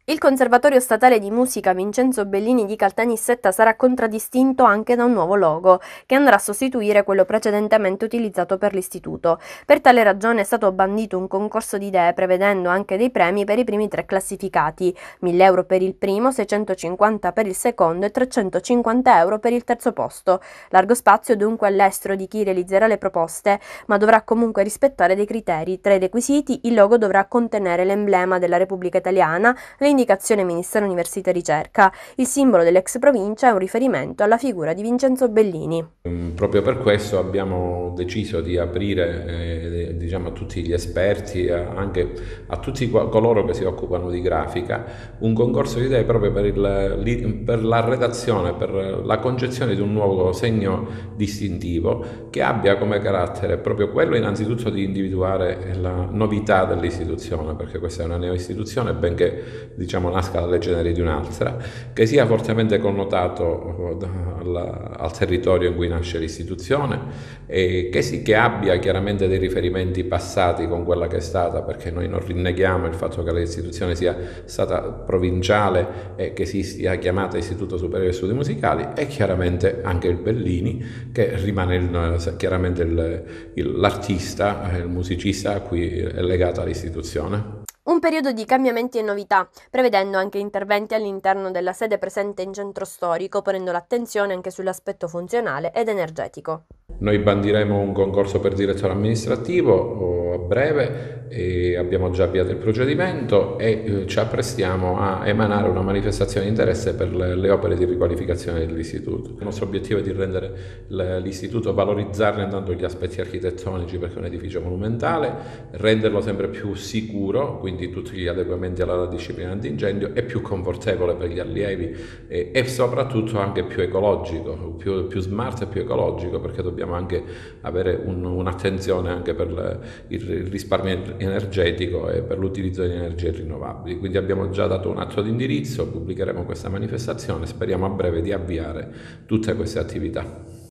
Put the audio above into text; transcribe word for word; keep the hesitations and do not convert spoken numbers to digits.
Il Conservatorio Statale di Musica Vincenzo Bellini di Caltanissetta sarà contraddistinto anche da un nuovo logo, che andrà a sostituire quello precedentemente utilizzato per l'istituto. Per tale ragione è stato bandito un concorso di idee prevedendo anche dei premi per i primi tre classificati, mille euro per il primo, seicentocinquanta per il secondo e trecentocinquanta euro per il terzo posto. Largo spazio dunque all'estero di chi realizzerà le proposte, ma dovrà comunque rispettare dei criteri. Tra i requisiti, il logo dovrà contenere l'emblema della Repubblica Italiana, l'indicazione Ministero Università e Ricerca. Il simbolo dell'ex provincia è un riferimento alla figura di Vincenzo Bellini. Proprio per questo abbiamo deciso di aprire eh, diciamo, a tutti gli esperti, a, anche a tutti coloro che si occupano di grafica, un concorso di idee proprio per, il, per la redazione, per la concezione di un nuovo segno distintivo che abbia come carattere proprio quello innanzitutto di individuare la novità dell'istituzione, perché questa è una neo-istituzione, benché diciamo, nasca dalle ceneri di un'altra, che sia fortemente connotato al, al territorio in cui nasce l'istituzione e che, sì, che abbia chiaramente dei riferimenti passati con quella che è stata, perché noi non rinneghiamo il fatto che l'istituzione sia stata provinciale e che si sia chiamata Istituto Superiore di Studi Musicali, e chiaramente anche il Bellini, che rimane il, chiaramente il, il, l'artista, il musicista a cui è legata all'istituzione. Un periodo di cambiamenti e novità, prevedendo anche interventi all'interno della sede presente in centro storico, ponendo l'attenzione anche sull'aspetto funzionale ed energetico. Noi bandiremo un concorso per direttore amministrativo a breve, e abbiamo già avviato il procedimento e ci apprestiamo a emanare una manifestazione di interesse per le, le opere di riqualificazione dell'istituto. Il nostro obiettivo è di rendere l'istituto, valorizzarne intanto gli aspetti architettonici, perché è un edificio monumentale, renderlo sempre più sicuro, quindi tutti gli adeguamenti alla disciplina antincendio, e più confortevole per gli allievi e, e soprattutto anche più ecologico, più, più smart e più ecologico, perché dobbiamo anche avere un, un'attenzione anche per le, il risparmio energetico e per l'utilizzo di energie rinnovabili. Quindi abbiamo già dato un atto di indirizzo, pubblicheremo questa manifestazione, speriamo a breve di avviare tutte queste attività.